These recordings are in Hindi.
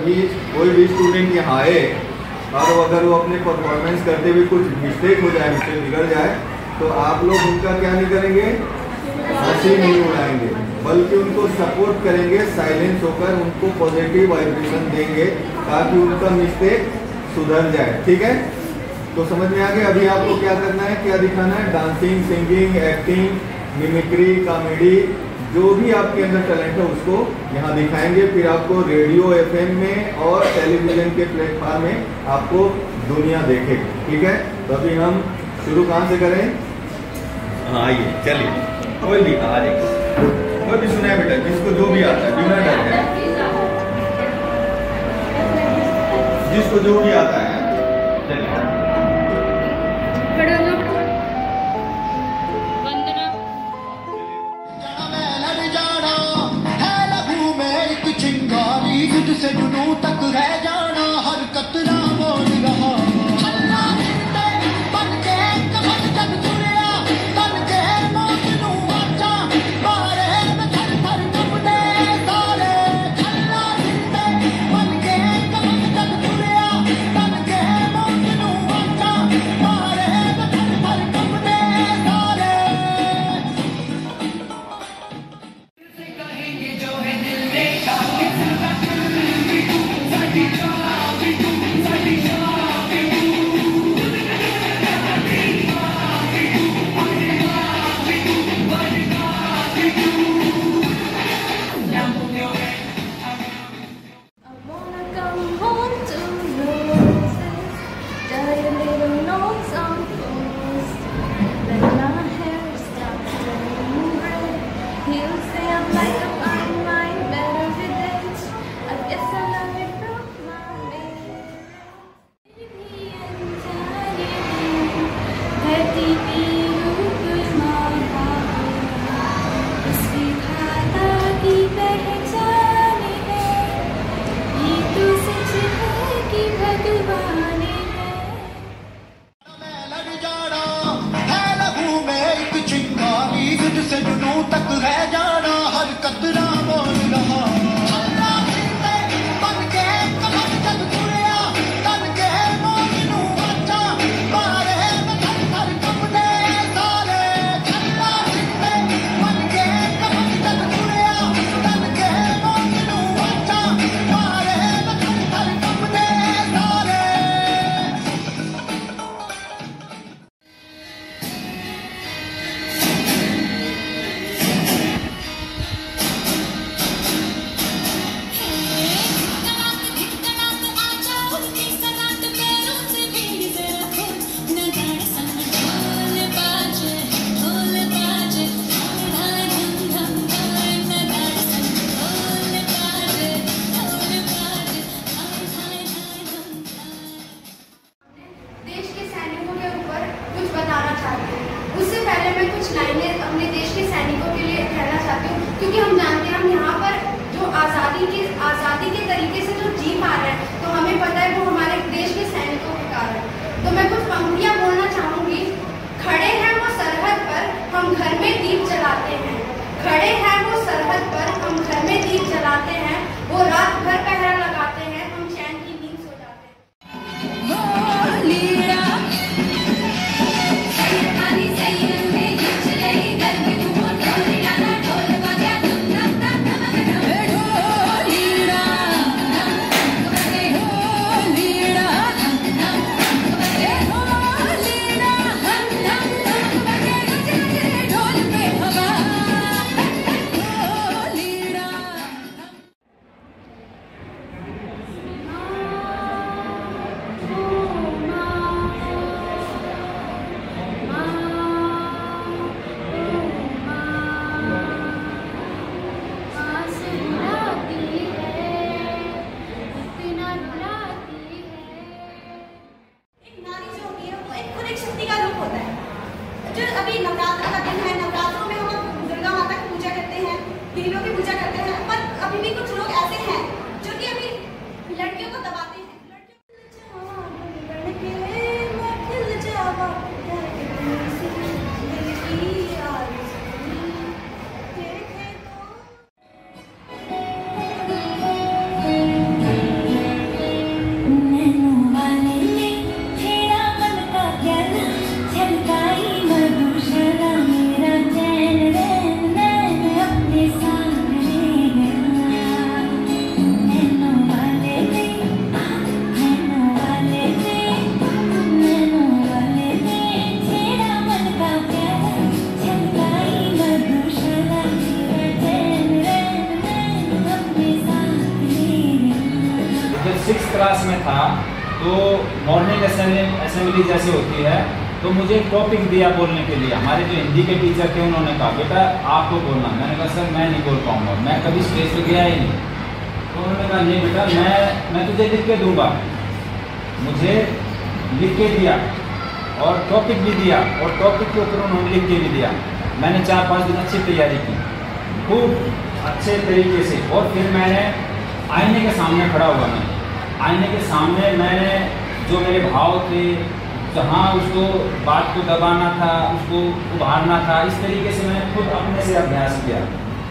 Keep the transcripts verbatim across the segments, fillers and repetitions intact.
कभी कोई भी स्टूडेंट यहाँ आए और अगर वो अपने परफॉर्मेंस करते हुए कुछ मिस्टेक हो जाए, मिस्टेक बिगड़ जाए, तो आप लोग उनका क्या नहीं करेंगे, हंसी नहीं उड़ाएंगे, बल्कि उनको सपोर्ट करेंगे, साइलेंस होकर उनको पॉजिटिव वाइब्रेशन देंगे ताकि उनका मिस्टेक सुधर जाए। ठीक है, तो समझ में आ गया। अभी आपको क्या करना है, क्या दिखाना है, dancing, singing, acting, mimicry, comedy, जो भी आपके अंदर टैलेंट है उसको यहाँ दिखाएंगे। फिर आपको रेडियो, एफएम में और टेलीविजन के प्लेटफॉर्म में आपको दुनिया देखेगी। ठीक है, तो अभी हम शुरू कहाँ से करें? हाँ आइए, चलिए, कोई भी आ जाए, कोई भी सुनाए बेटा, जिसको जो भी आता है, बिना डर है, जिसको जो भी आता है। चलिए, से जुनू तक है जाना, हर कतरा बोल रहा बन के कमर जग तुरिया, तन के मौत नू आचा मारे में थर थर कंबदे सारे। छल्ला जिंदे बन के कमर जग तुरिया, तन सिक्स क्लास में था तो मॉर्निंग असेंबली जैसे होती है, तो मुझे एक टॉपिक दिया बोलने के लिए। हमारे जो हिंदी के टीचर थे उन्होंने कहा बेटा आपको बोलना। मैंने कहा सर मैं नहीं बोल पाऊँगा, मैं कभी स्टेज पे गया ही नहीं। तो उन्होंने कहा नहीं बेटा मैं मैं तुझे लिख के दूँगा। मुझे लिख के दिया और टॉपिक भी दिया, और टॉपिक के ऊपर उन्होंने लिख के भी दिया। मैंने चार पाँच दिन अच्छी तैयारी की, खूब अच्छे तरीके से। और फिर मैंने आईने के सामने खड़ा हुआ, मैं आईने के सामने मैंने जो मेरे भाव थे, जहाँ उसको बात को दबाना था, उसको उभारना था, इस तरीके से मैंने खुद अपने से अभ्यास किया।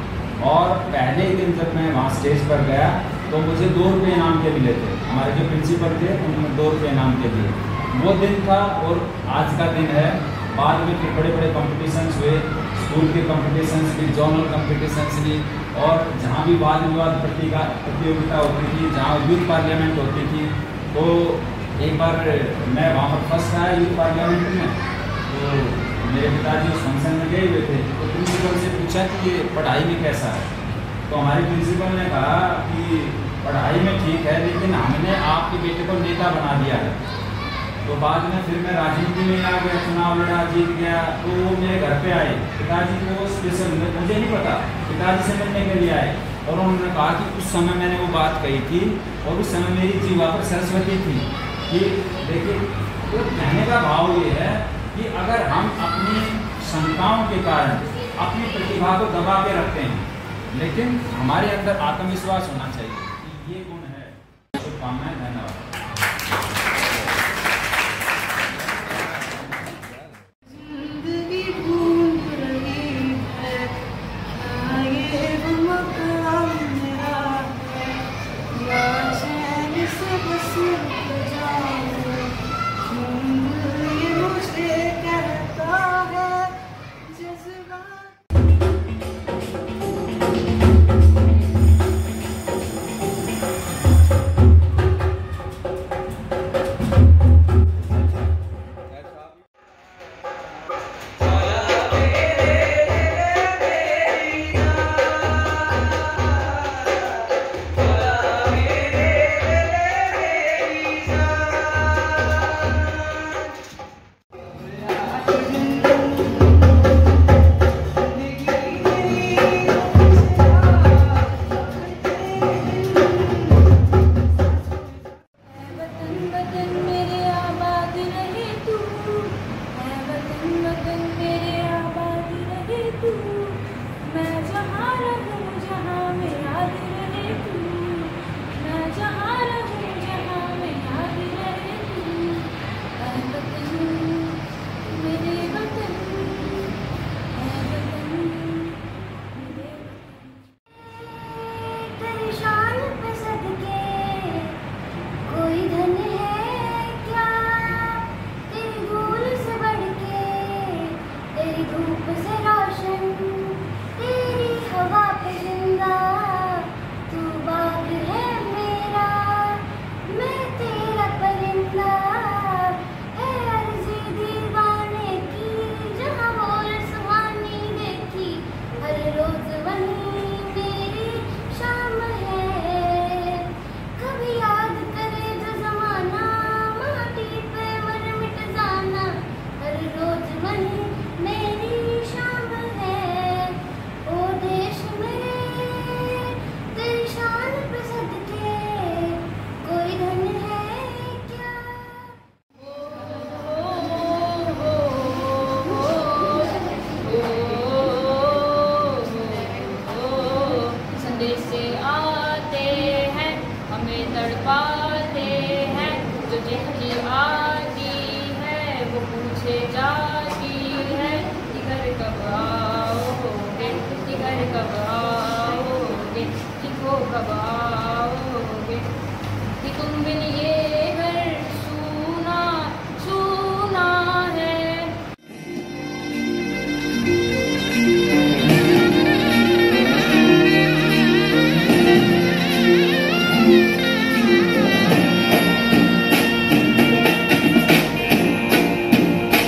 और पहले ही दिन जब मैं वहाँ स्टेज पर गया तो मुझे दो रुपये इनाम के मिले थे। हमारे जो प्रिंसिपल थे उन्होंने दो रुपये इनाम के दिए। वो दिन था और आज का दिन है। बाद में फिर बड़े बड़े कॉम्पिटिशन्स हुए, स्कूल के कॉम्पिटिशन्स भी, जोनल कॉम्पिटिशन्स भी, और जहाँ भी वाद विवाद प्रतियोगिता होती थी, जहाँ यूथ पार्लियामेंट होती थी, तो एक बार मैं वहाँ पर फर्स्ट आया यूथ पार्लियामेंट में। तो मेरे पिताजी उस फंक्शन में गए हुए थे, तो प्रिंसिपल से पूछा कि पढ़ाई में कैसा है। तो हमारे प्रिंसिपल ने कहा कि पढ़ाई में ठीक है, लेकिन हमने आपके बेटे को नेता बना दिया है। तो बाद में फिर मैं राजनीति में आ गया, चुनाव लड़ा, जीत गया। तो वो मेरे घर पे आए, पिताजी को स्पेशल, मुझे नहीं पता, पिताजी से मिलने के लिए आए। और उन्होंने कहा कि उस समय मैंने वो बात कही थी, और उस समय मेरी जीवा पर सरस्वती थी कि देखिए, तो कहने का भाव ये है कि अगर हम अपनी क्षमताओं के कारण अपनी प्रतिभा को दबा के रखते हैं, लेकिन हमारे अंदर आत्मविश्वास होना चाहिए कि ये गुण है। शुभकामनाएं, धन्यवाद।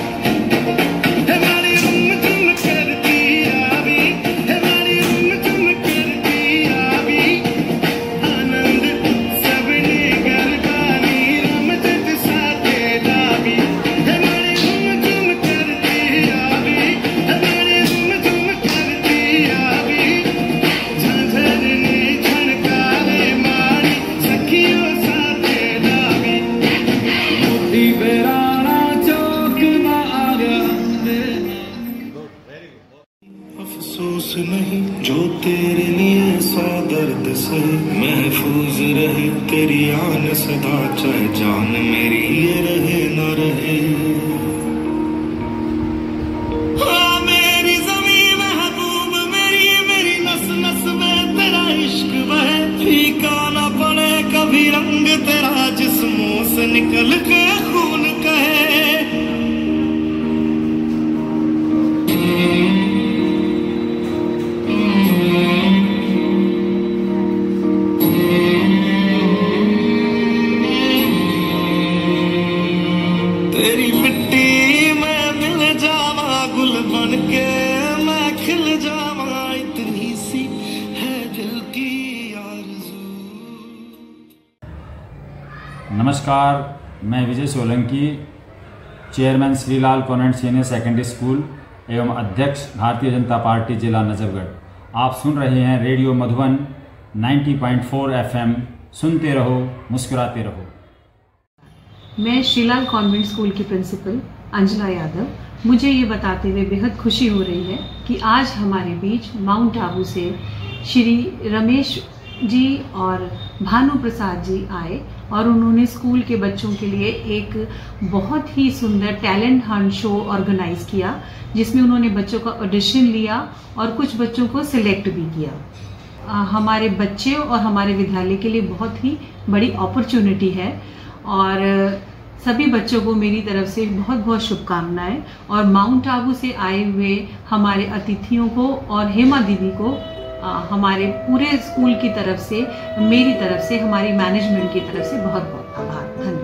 हमारी उम्र तुम करती आवी, हमारी उम्र तुम से महफूज रहे तेरी आन सदा, चाहे जान मेरी ये रहे न रहे। हाँ मेरी ज़मीं महबूब मेरी, मेरी नस नस में तेरा इश्क बहे, फीका न पड़े कभी रंग तेरा जिस्मों से निकल के खून कहे। तेरी मिट्टी में मिल जावा गुल बन के मैं खिल जावा, इतनी सी है दिल की आरज़ू। नमस्कार, मैं Vijay Solanki, chairman Shrilal convent senior secondary school एवं अध्यक्ष भारतीय जनता पार्टी जिला नजफगढ़। आप सुन रहे हैं रेडियो मधुबन नब्बे पॉइंट चार एफएम। सुनते रहो, मुस्कुराते रहो। मैं श्रीलाल कॉन्वेंट स्कूल की प्रिंसिपल अंजना यादव। मुझे ये बताते हुए बेहद खुशी हो रही है कि आज हमारे बीच माउंट आबू से श्री रमेश जी और भानु प्रसाद जी आए और उन्होंने स्कूल के बच्चों के लिए एक बहुत ही सुंदर टैलेंट हंट शो ऑर्गेनाइज किया, जिसमें उन्होंने बच्चों का ऑडिशन लिया और कुछ बच्चों को सिलेक्ट भी किया। आ, हमारे बच्चे और हमारे विद्यालय के लिए बहुत ही बड़ी अपॉर्चुनिटी है और सभी बच्चों को मेरी तरफ से बहुत बहुत शुभकामनाएं। और माउंट आबू से आए हुए हमारे अतिथियों को और हेमा दीदी को आ, हमारे पूरे स्कूल की तरफ से, मेरी तरफ से, हमारी मैनेजमेंट की तरफ से बहुत बहुत आभार। धन्यवाद।